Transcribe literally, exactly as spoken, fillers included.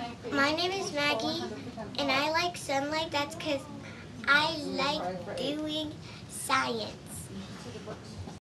My name is Maggie, and I like sunlight. That's because I like doing science.